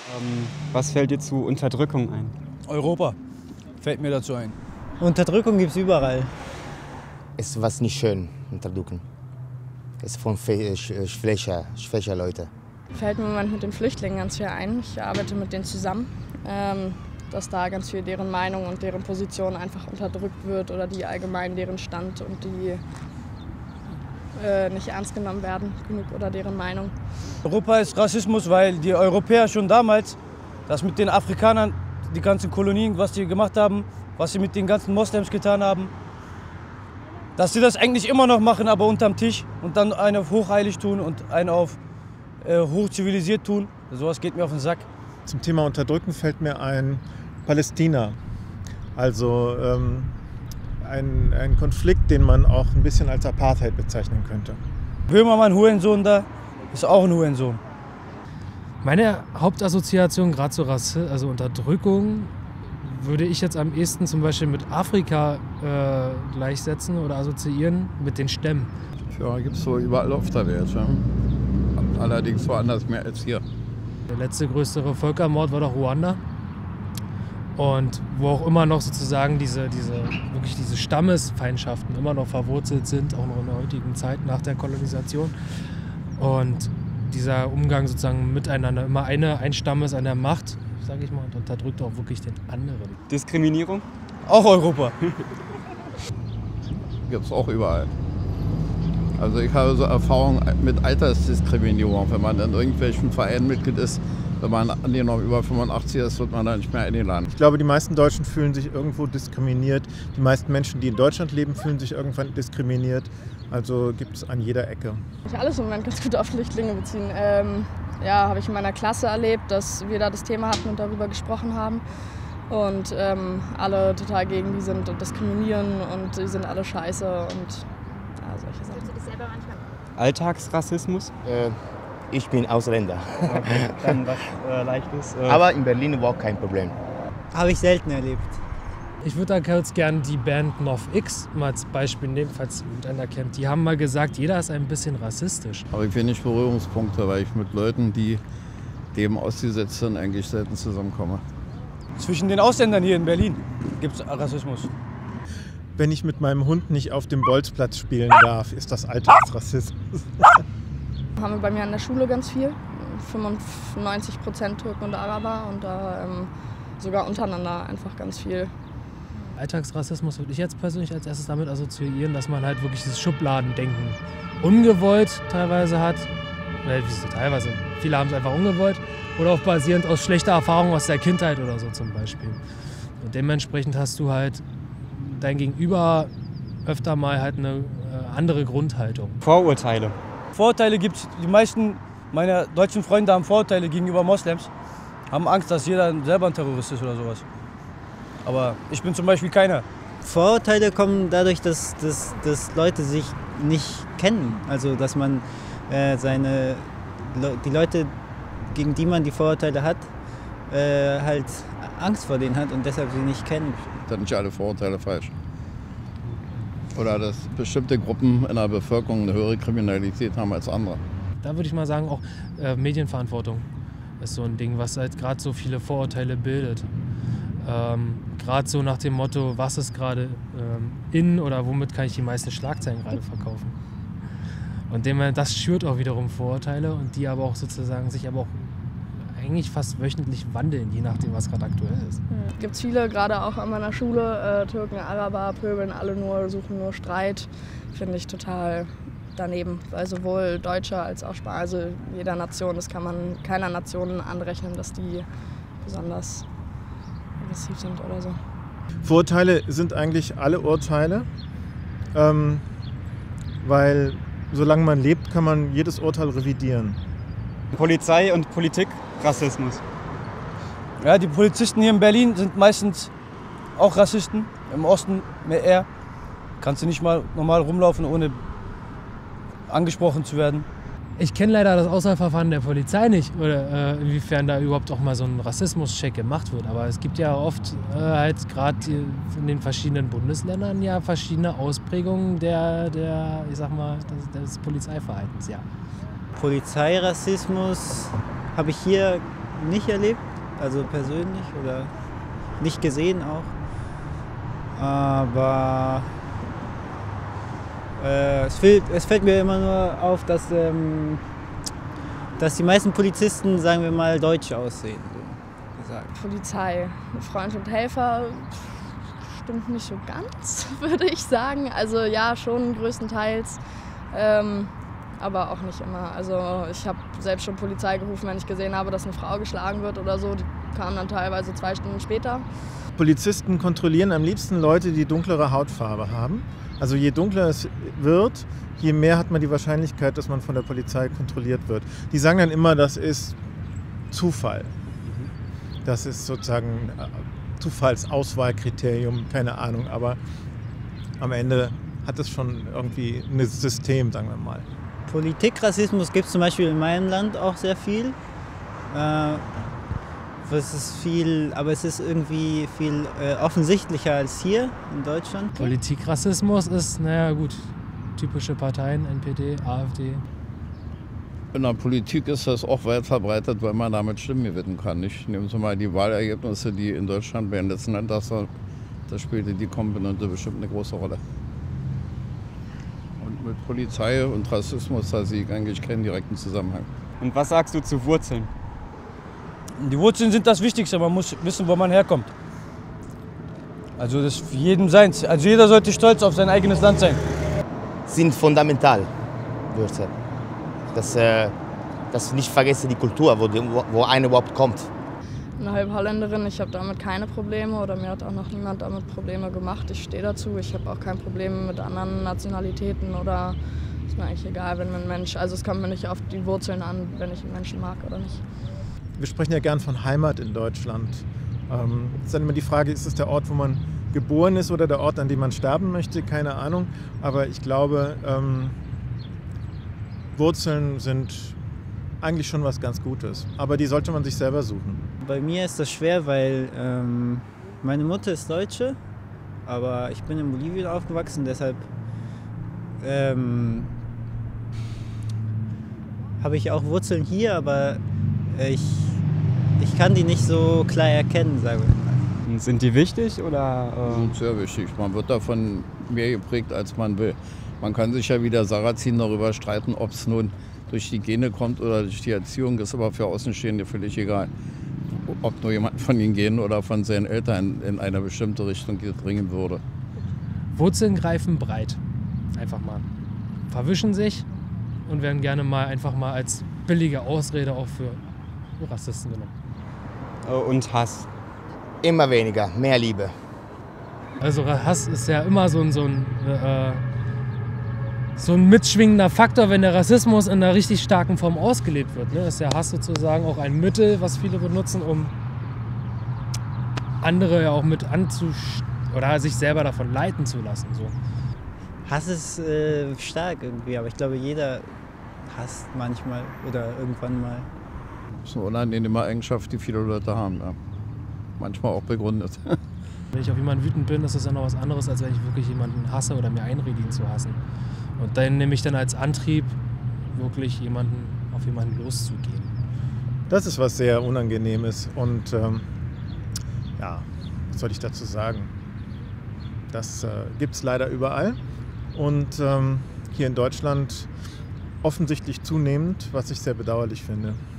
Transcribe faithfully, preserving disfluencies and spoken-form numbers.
Ähm, was fällt dir zu Unterdrückung ein? Europa fällt mir dazu ein. Unterdrückung gibt es überall. Es ist was nicht schön, Unterdrückung. Es ist von schwächer, schwächer Leute. Fällt mir im Moment mit den Flüchtlingen ganz viel ein. Ich arbeite mit denen zusammen, ähm, dass da ganz viel deren Meinung und deren Position einfach unterdrückt wird oder die allgemein deren Stand und die äh, nicht ernst genommen werden genug oder deren Meinung. Europa ist Rassismus, weil die Europäer schon damals, das mit den Afrikanern, die ganzen Kolonien, was die gemacht haben, was sie mit den ganzen Moslems getan haben, dass sie das eigentlich immer noch machen, aber unterm Tisch und dann einen auf hochheilig tun und einen auf äh, hochzivilisiert tun. Sowas geht mir auf den Sack. Zum Thema Unterdrücken fällt mir ein Palästina. Also ähm, ein, ein Konflikt, den man auch ein bisschen als Apartheid bezeichnen könnte. Böhmermann, Hurensohn da, ist auch ein Hurensohn. Meine Hauptassoziation gerade zur Rasse, also Unterdrückung, würde ich jetzt am ehesten zum Beispiel mit Afrika äh, gleichsetzen oder assoziieren mit den Stämmen. Ja, gibt es so überall auf der Welt. Ja. Allerdings woanders mehr als hier. Der letzte größere Völkermord war doch Ruanda. Und wo auch immer noch sozusagen diese, diese, wirklich diese Stammesfeindschaften immer noch verwurzelt sind, auch noch in der heutigen Zeit nach der Kolonisation. Und dieser Umgang sozusagen miteinander, immer eine, ein Stamm ist an der Macht, sage ich mal, und unterdrückt auch wirklich den anderen. Diskriminierung? Auch Europa. Gibt es auch überall. Also ich habe so Erfahrung mit Altersdiskriminierung, wenn man in irgendwelchen Vereinen Mitglied ist. Wenn man angenommen über fünfundachtzig ist, wird man da nicht mehr eingeladen. Ich glaube, die meisten Deutschen fühlen sich irgendwo diskriminiert. Die meisten Menschen, die in Deutschland leben, fühlen sich irgendwann diskriminiert. Also gibt es an jeder Ecke. Ich alles im Moment ganz gut auf Flüchtlinge beziehen. Ähm, ja, habe ich in meiner Klasse erlebt, dass wir da das Thema hatten und darüber gesprochen haben. Und ähm, alle total gegen die sind und diskriminieren und die sind alle scheiße und ja, solche Sachen. Fühlst du dich selber manchmal? Alltagsrassismus? Äh, ich bin Ausländer. Okay, dann was äh, Leichtes. Äh, Aber in Berlin war kein Problem. Habe ich selten erlebt. Ich würde da kurz gerne die Band NOFX mal als Beispiel nehmen, falls irgendeiner kennt. Die haben mal gesagt, jeder ist ein bisschen rassistisch. Aber ich wenig Berührungspunkte, weil ich mit Leuten, die dem ausgesetzt sind, eigentlich selten zusammenkomme. Zwischen den Ausländern hier in Berlin gibt es Rassismus. Wenn ich mit meinem Hund nicht auf dem Bolzplatz spielen darf, ist das Alltagsrassismus. Haben wir bei mir an der Schule ganz viel. fünfundneunzig Prozent Türken und Araber und da ähm, sogar untereinander einfach ganz viel. Alltagsrassismus würde ich jetzt persönlich als erstes damit assoziieren, dass man halt wirklich dieses Schubladendenken ungewollt teilweise hat. Oder wie so teilweise, viele haben es einfach ungewollt. Oder auch basierend aus schlechter Erfahrung aus der Kindheit oder so zum Beispiel. Und dementsprechend hast du halt dein Gegenüber öfter mal halt eine äh, andere Grundhaltung. Vorurteile. Vorurteile gibt es. Die meisten meiner deutschen Freunde haben Vorurteile gegenüber Moslems. Haben Angst, dass jeder selber ein Terrorist ist oder sowas. Aber ich bin zum Beispiel keiner. Vorurteile kommen dadurch, dass, dass, dass Leute sich nicht kennen. Also dass man äh, seine, die Leute, gegen die man die Vorurteile hat, äh, halt Angst vor denen hat und deshalb sie nicht kennen. Sind nicht alle Vorurteile falsch. Oder dass bestimmte Gruppen in der Bevölkerung eine höhere Kriminalität haben als andere. Da würde ich mal sagen, auch äh, Medienverantwortung ist so ein Ding, was halt gerade so viele Vorurteile bildet. Ähm, gerade so nach dem Motto, was ist gerade ähm, in oder womit kann ich die meisten Schlagzeilen gerade verkaufen. Und dem, das schürt auch wiederum Vorurteile und die aber auch sozusagen sich aber auch eigentlich fast wöchentlich wandeln, je nachdem, was gerade aktuell ist. Es gibt viele, gerade auch an meiner Schule, äh, Türken, Araber, pöbeln alle nur, suchen nur Streit. Finde ich total daneben, weil sowohl Deutsche als auch Spanier, also jeder Nation, das kann man keiner Nation anrechnen, dass die besonders aggressiv sind oder so. Vorurteile sind eigentlich alle Urteile, ähm, weil solange man lebt, kann man jedes Urteil revidieren. Polizei und Politik, Rassismus. Ja, die Polizisten hier in Berlin sind meistens auch Rassisten. Im Osten mehr eher. Kannst du nicht mal normal rumlaufen, ohne angesprochen zu werden. Ich kenne leider das Auswahlverfahren der Polizei nicht, oder äh, inwiefern da überhaupt auch mal so ein Rassismus-Check gemacht wird. Aber es gibt ja oft äh, halt gerade in den verschiedenen Bundesländern ja verschiedene Ausprägungen der, der ich sag mal, des, des Polizeiverhaltens, ja. Polizeirassismus habe ich hier nicht erlebt, also persönlich oder nicht gesehen auch. Aber äh, es, fällt, es fällt mir immer nur auf, dass, ähm, dass die meisten Polizisten, sagen wir mal, deutsch aussehen. So gesagt. Polizei, Freund und Helfer stimmt nicht so ganz, würde ich sagen. Also ja, schon größtenteils. Ähm, aber auch nicht immer. Also ich habe selbst schon Polizei gerufen, wenn ich gesehen habe, dass eine Frau geschlagen wird oder so. Die kamen dann teilweise zwei Stunden später. Polizisten kontrollieren am liebsten Leute, die dunklere Hautfarbe haben. Also je dunkler es wird, je mehr hat man die Wahrscheinlichkeit, dass man von der Polizei kontrolliert wird. Die sagen dann immer, das ist Zufall. Das ist sozusagen Zufallsauswahlkriterium, keine Ahnung. Aber am Ende hat es schon irgendwie ein System, sagen wir mal. Politikrassismus gibt es zum Beispiel in meinem Land auch sehr viel. Äh, es ist viel, aber es ist irgendwie viel äh, offensichtlicher als hier in Deutschland. Politikrassismus ist, naja gut, typische Parteien, N P D, A f D. In der Politik ist das auch weit verbreitet, weil man damit Stimmen gewinnen kann. Nicht? Nehmen Sie mal die Wahlergebnisse, die in Deutschland bei den letzten Landtagswahlen, da spielte die Komponente bestimmt eine große Rolle. Und mit Polizei und Rassismus, da sehe ich eigentlich keinen direkten Zusammenhang. Und was sagst du zu Wurzeln? Die Wurzeln sind das Wichtigste, man muss wissen, wo man herkommt. Also das ist für jeden seins. Also jeder sollte stolz auf sein eigenes Land sein. Sind fundamental, Wurzeln. Dass, äh, dass nicht vergessen die Kultur, wo, die, wo einer überhaupt kommt. Eine halbe Holländerin, ich habe damit keine Probleme oder mir hat auch noch niemand damit Probleme gemacht. Ich stehe dazu, ich habe auch kein Problem mit anderen Nationalitäten oder ist mir eigentlich egal, wenn ein Mensch, also es kommt mir nicht auf die Wurzeln an, wenn ich einen Menschen mag oder nicht. Wir sprechen ja gern von Heimat in Deutschland. Ähm, ist dann immer die Frage, ist es der Ort, wo man geboren ist oder der Ort, an dem man sterben möchte? Keine Ahnung. Aber ich glaube, ähm, Wurzeln sind eigentlich schon was ganz Gutes. Aber die sollte man sich selber suchen. Bei mir ist das schwer, weil ähm, meine Mutter ist Deutsche, aber ich bin in Bolivien aufgewachsen, deshalb ähm, habe ich auch Wurzeln hier, aber ich, ich kann die nicht so klar erkennen, sagen wir mal. Und sind die wichtig oder? Die sind sehr wichtig. Man wird davon mehr geprägt, als man will. Man kann sich ja wie der Sarrazin darüber streiten, ob es nun durch die Gene kommt oder durch die Erziehung. Das ist aber für Außenstehende völlig egal. Ob nur jemand von den Genen oder von seinen Eltern in eine bestimmte Richtung dringen würde. Wurzeln greifen breit. Einfach mal. Verwischen sich und werden gerne mal einfach mal als billige Ausrede auch für Rassisten genommen. Und Hass? Immer weniger, mehr Liebe. Also Hass ist ja immer so ein, so ein, äh, so ein mitschwingender Faktor, wenn der Rassismus in einer richtig starken Form ausgelebt wird. Ne? Ist der Hass sozusagen auch ein Mittel, was viele benutzen, um andere ja auch mit anzusch oder sich selber davon leiten zu lassen. So. Hass ist äh, stark irgendwie, aber ich glaube, jeder hasst manchmal oder irgendwann mal. Das ist eine unangenehme Eigenschaft, die viele Leute haben. Ja. Manchmal auch begründet. Wenn ich auf jemanden wütend bin, ist das ja noch was anderes, als wenn ich wirklich jemanden hasse oder mir einrede, ihn zu hassen. Und dann nehme ich dann als Antrieb, wirklich jemanden, auf jemanden loszugehen. Das ist was sehr Unangenehmes und ähm, ja, was soll ich dazu sagen? Das äh, gibt es leider überall und ähm, hier in Deutschland offensichtlich zunehmend, was ich sehr bedauerlich finde.